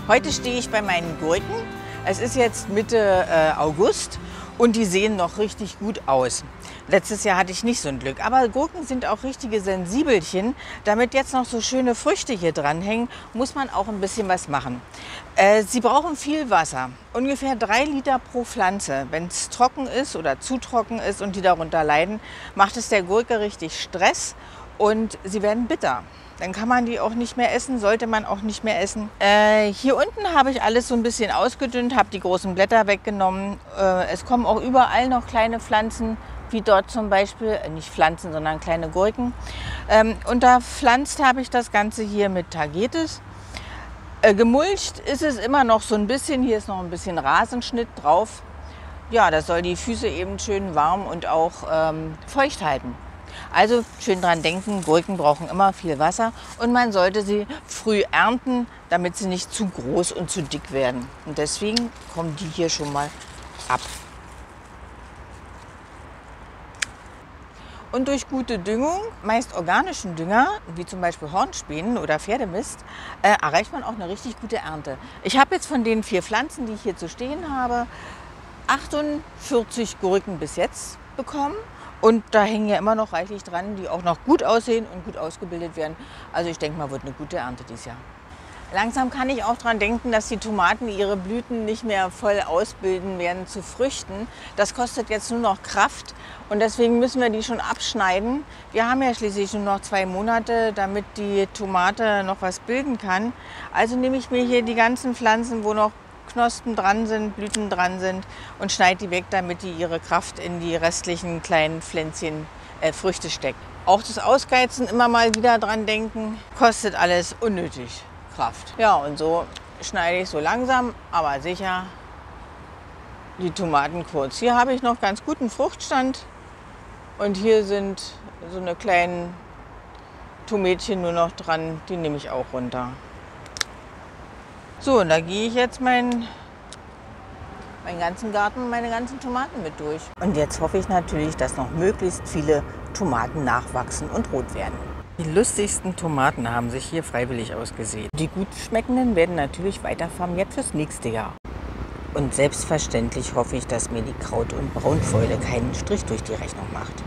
Heute stehe ich bei meinen Gurken. Es ist jetzt Mitte August und die sehen noch richtig gut aus. Letztes Jahr hatte ich nicht so ein Glück, aber Gurken sind auch richtige Sensibelchen. Damit jetzt noch so schöne Früchte hier dranhängen, muss man auch ein bisschen was machen. Sie brauchen viel Wasser, ungefähr 3 Liter pro Pflanze. Wenn es trocken ist oder zu trocken ist und die darunter leiden, macht es der Gurke richtig Stress und sie werden bitter. Dann kann man die auch nicht mehr essen, sollte man auch nicht mehr essen. Hier unten habe ich alles so ein bisschen ausgedünnt, habe die großen Blätter weggenommen. Es kommen auch überall noch kleine Pflanzen, wie dort zum Beispiel, nicht Pflanzen, sondern kleine Gurken. Unterpflanzt habe ich das Ganze hier mit Tagetes. Gemulcht ist es immer noch so ein bisschen, hier ist noch ein bisschen Rasenschnitt drauf. Ja, das soll die Füße eben schön warm und auch feucht halten. Also schön dran denken, Gurken brauchen immer viel Wasser und man sollte sie früh ernten, damit sie nicht zu groß und zu dick werden. Und deswegen kommen die hier schon mal ab. Und durch gute Düngung, meist organischen Dünger, wie zum Beispiel Hornspänen oder Pferdemist, erreicht man auch eine richtig gute Ernte. Ich habe jetzt von den 4 Pflanzen, die ich hier zu stehen habe, 48 Gurken bis jetzt bekommen. Und da hängen ja immer noch reichlich dran, die auch noch gut aussehen und gut ausgebildet werden. Also ich denke mal, wird eine gute Ernte dieses Jahr. Langsam kann ich auch dran denken, dass die Tomaten ihre Blüten nicht mehr voll ausbilden werden zu Früchten. Das kostet jetzt nur noch Kraft und deswegen müssen wir die schon abschneiden. Wir haben ja schließlich nur noch 2 Monate, damit die Tomate noch was bilden kann. Also nehme ich mir hier die ganzen Pflanzen, wo noch Knospen dran sind, Blüten dran sind und schneide die weg, damit die ihre Kraft in die restlichen kleinen Pflänzchen, Früchte steckt. Auch das Ausgeizen immer mal wieder dran denken, kostet alles unnötig Kraft. Ja, und so schneide ich so langsam, aber sicher die Tomaten kurz. Hier habe ich noch ganz guten Fruchtstand und hier sind so eine kleinen Tomätchen nur noch dran, die nehme ich auch runter. So, und da gehe ich jetzt meinen ganzen Garten und meine ganzen Tomaten mit durch. Und jetzt hoffe ich natürlich, dass noch möglichst viele Tomaten nachwachsen und rot werden. Die lustigsten Tomaten haben sich hier freiwillig ausgesät. Die gut schmeckenden werden natürlich weiter vermehrt fürs nächste Jahr. Und selbstverständlich hoffe ich, dass mir die Kraut- und Braunfäule keinen Strich durch die Rechnung macht.